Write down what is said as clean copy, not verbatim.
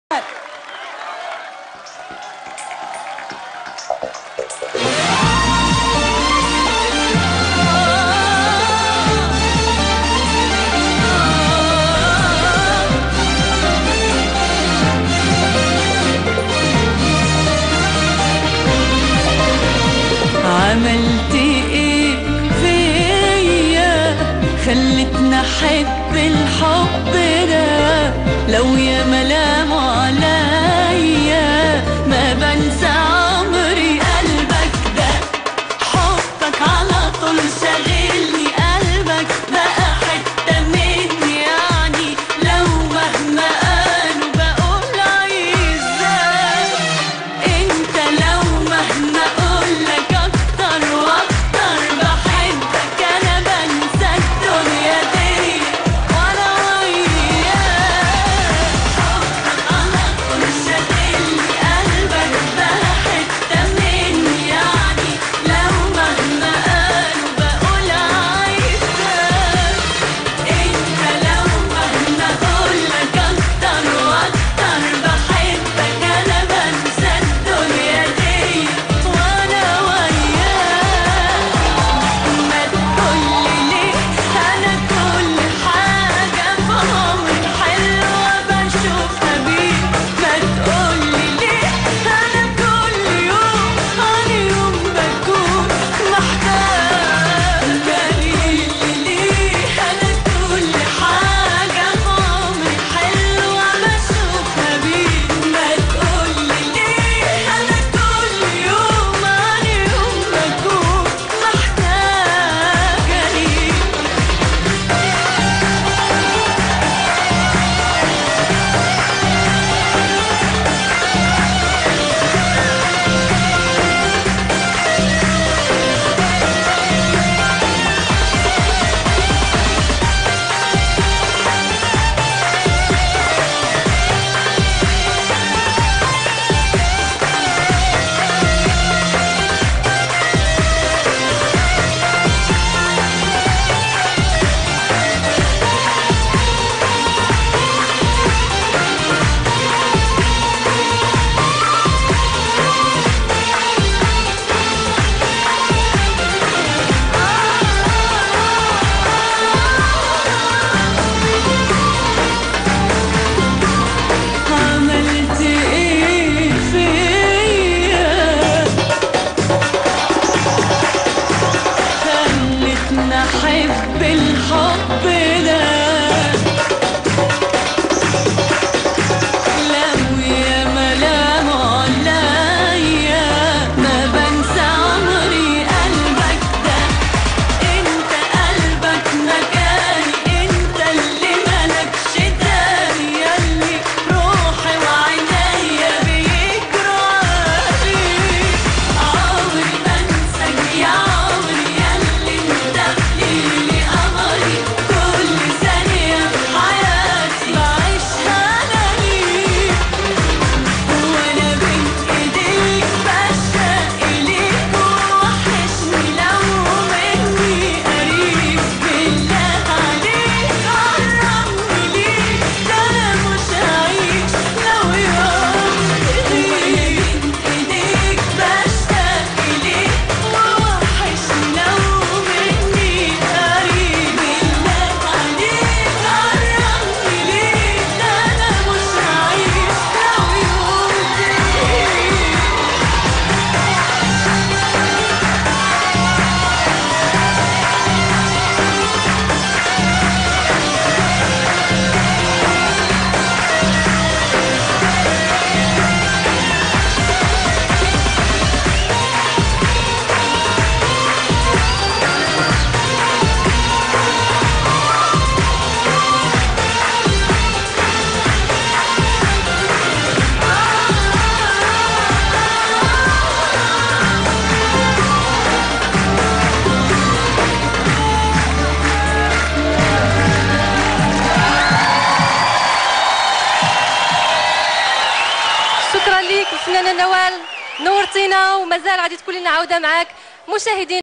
عملت ايه فيا خلتنا احب الحب ده؟ لو يا ملام عليا ما بنسى عمري قلبك ده. حبك على طول شاغلني، قلبك بقى حتة مني، يعني لو مهما قالوا بقول عايزاك انت. لو مهما اقولك اكتر واكتر بحبك، انا بنسى الدنيا دي وانا وياك. حبك على طول شاغلني، قلبك بقى حتة مني، يعني لو مهما قالوا بقول عايزاك انت. لو مهما اقولك اكتر واكتر بحبك، انا بنسى الدنيا دي وانا وياك. ما تقولي ليه انا كل حاجة في عمري حلوة بشوفها بيك. ما تقولي ليه انا كل يوم عن يوم بكون محتاجة ليك. ليه انا كل حاجة في عمري حلوة بشوفها بيك. ما تقولي ليه انا كل يوم عن يوم بكون محتاجة ليك. عملت ايه فيا خلتنا احب الحب ده؟ لو يا ملام عليا ما بنسى عمري قلبك ده. انت قلبك مكاني، انت اللي ملكش تاني، ياللي روحي وعينيا بيجروا عليك. عمري ما انساك يا عمري، ياللي انت ليلي قمري، كل ثانية في حياتي بعيشها انا ليك. وانا بين ايديك بشتاق اليك، ووحشني لو مني قريب. بالله عليك قربني ليك، ده انا مش هعيش لو يوم تغيب. وانا بين ايديك بشتاق اليك، ووحشني لو مني قريب. بالله عليك قربني ليك، ده انا مش هعيش لو يوم تغيب. شكرا ليك الفنانة نوال، نورتينا ومازال غادي تكون لنا عودة معاك. مشاهدين